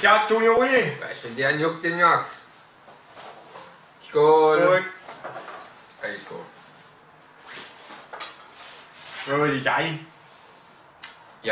Chateau Joli. Altså, det er nok det nok. Skål. Skål. Ej, skål. Det er dejligt. Ja.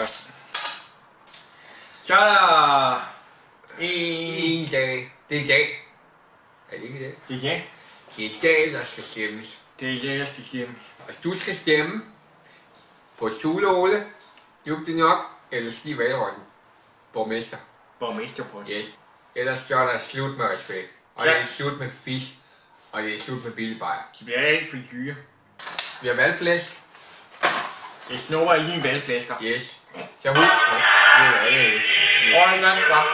Så er der en dag. Det er i dag. Er det ikke det? Det er det. Det er i dag, der skal stemmes. Det er det, der skal stemme. Og du skal stemme på Tule Ole, Juk det nok, eller Stig Valrotten, borgmester. Borgmesterpost. Yes. Ellers så er der slut med respekt. Og Ja. det er slut med fisk. Og det er slut med billig bajer. De bliver alt for dyre. Vi har valgflæsk. Det snupper lige en valgflæsker. Yes. Så husk. Og en gang godt.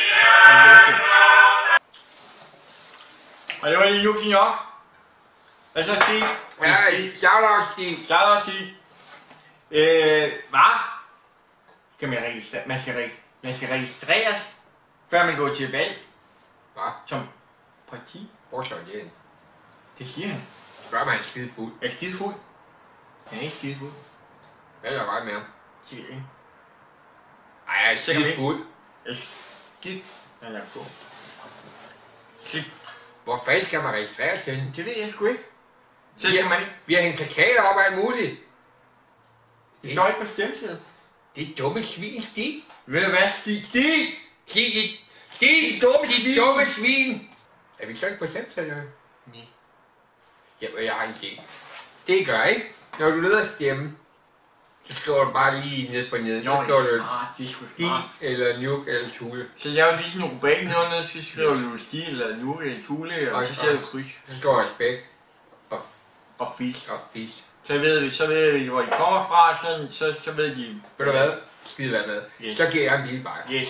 Og det var lige Juk det nok. Hvad så, Stig? Ja, shout-out, Stig. Så er der Stig. Hvad? Skal man skal registreres, før man går til valg Hvad? som parti. Hvor står det hen? Det siger han. Spørg mig, han er skide fuld. Er skide fuld? Han er ikke skide fuld. Hvad er der ret med ham? Det ved jeg ikke. Ej, jeg er skide fuld. Skide. Han er på. Skide. Hvor fanden skal man registreres hen? Det ved jeg sgu ikke. Så skal man ikke. Vi har hængt plakater op af alt muligt. Det står ikke på stemmesedlen. Det er dumme svin, Stig. Ved du hvad, Stig? Stig, dumme svin. Er vi så ikke på stemmesedlen? Nej. Jamen, jeg har en idé. Det gør ikke. Når du leder stemme, så skriver du bare lige ned for neden. Så skriver du det er sgu Stig, eller Nuke, eller Tule. Så jeg vil lige sådan en rubrik ned, så skriver du Stig, eller Nuke, eller Tule, og så siger du kryds. Så står respekt Og fisk. og fisk. Så ved vi, hvor de kommer fra, så ved de. Ved du hvad? Skide hvad med. Yes. Så giver jeg en lille bajer. Yes.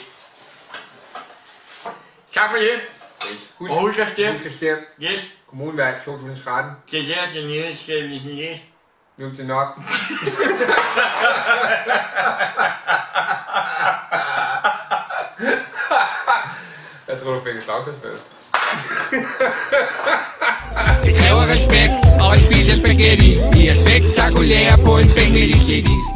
Tak for det. Yes. Og husk at stemme. Husk at stemme. Yes. Kommunevalg 2013. Det er der dernede, skal vi sådan yes. Nu er det nok. Jeg tror, du fik et slagsanfald. Det kræver respekt og at spise spaghetti. Vi er spektakulære på en bænk midt i city.